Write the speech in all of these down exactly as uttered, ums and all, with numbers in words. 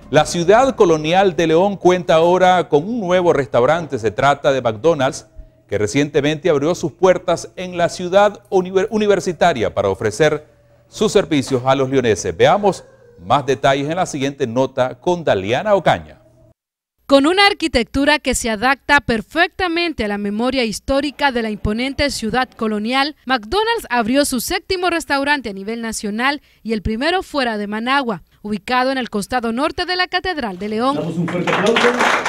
La ciudad colonial de León cuenta ahora con un nuevo restaurante. Se trata de McDonald's, que recientemente abrió sus puertas en la ciudad universitaria para ofrecer sus servicios a los leoneses. Veamos más detalles en la siguiente nota con Daliana Ocaña. Con una arquitectura que se adapta perfectamente a la memoria histórica de la imponente ciudad colonial, McDonald's abrió su séptimo restaurante a nivel nacional y el primero fuera de Managua, ubicado en el costado norte de la Catedral de León. Damos un fuerte aplauso.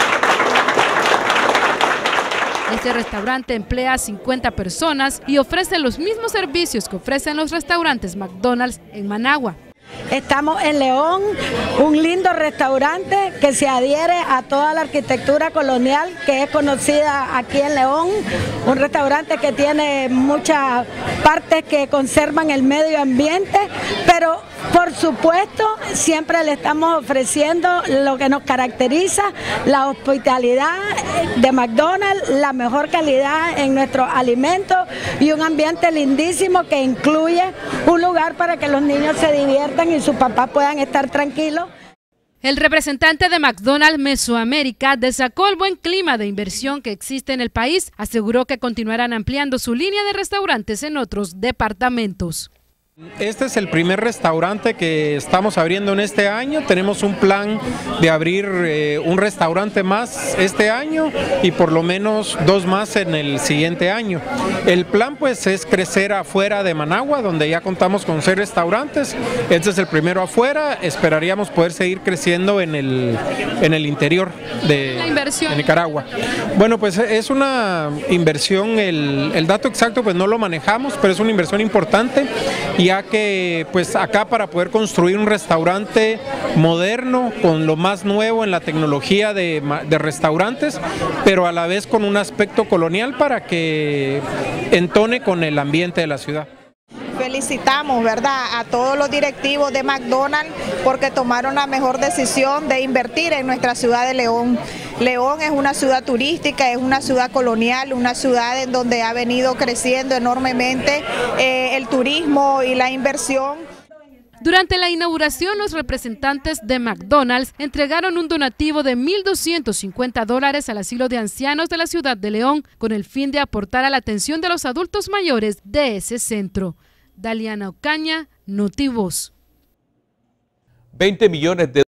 Este restaurante emplea a cincuenta personas y ofrece los mismos servicios que ofrecen los restaurantes McDonald's en Managua. Estamos en León, un lindo restaurante que se adhiere a toda la arquitectura colonial que es conocida aquí en León, un restaurante que tiene muchas partes que conservan el medio ambiente, pero por supuesto siempre le estamos ofreciendo lo que nos caracteriza, la hospitalidad de McDonald's, la mejor calidad en nuestros alimentos y un ambiente lindísimo que incluye un lugar para que los niños se diviertan y sus papás puedan estar tranquilos. El representante de McDonald's Mesoamérica destacó el buen clima de inversión que existe en el país. Aseguró que continuarán ampliando su línea de restaurantes en otros departamentos. Este es el primer restaurante que estamos abriendo en este año. Tenemos un plan de abrir eh, un restaurante más este año y por lo menos dos más en el siguiente año. El plan pues es crecer afuera de Managua, donde ya contamos con seis restaurantes. Este es el primero afuera. Esperaríamos poder seguir creciendo en el, en el interior de, la inversión de Nicaragua. Bueno, pues es una inversión, el, el dato exacto pues no lo manejamos, pero es una inversión importante, y ya que pues acá para poder construir un restaurante moderno con lo más nuevo en la tecnología de, de restaurantes, pero a la vez con un aspecto colonial para que entone con el ambiente de la ciudad. Felicitamos, ¿verdad?, a todos los directivos de McDonald's porque tomaron la mejor decisión de invertir en nuestra ciudad de León. León es una ciudad turística, es una ciudad colonial, una ciudad en donde ha venido creciendo enormemente eh, el turismo y la inversión. Durante la inauguración, los representantes de McDonald's entregaron un donativo de mil doscientos cincuenta dólares al asilo de ancianos de la ciudad de León, con el fin de aportar a la atención de los adultos mayores de ese centro. Daliana Ocaña, NotiVoz. veinte millones de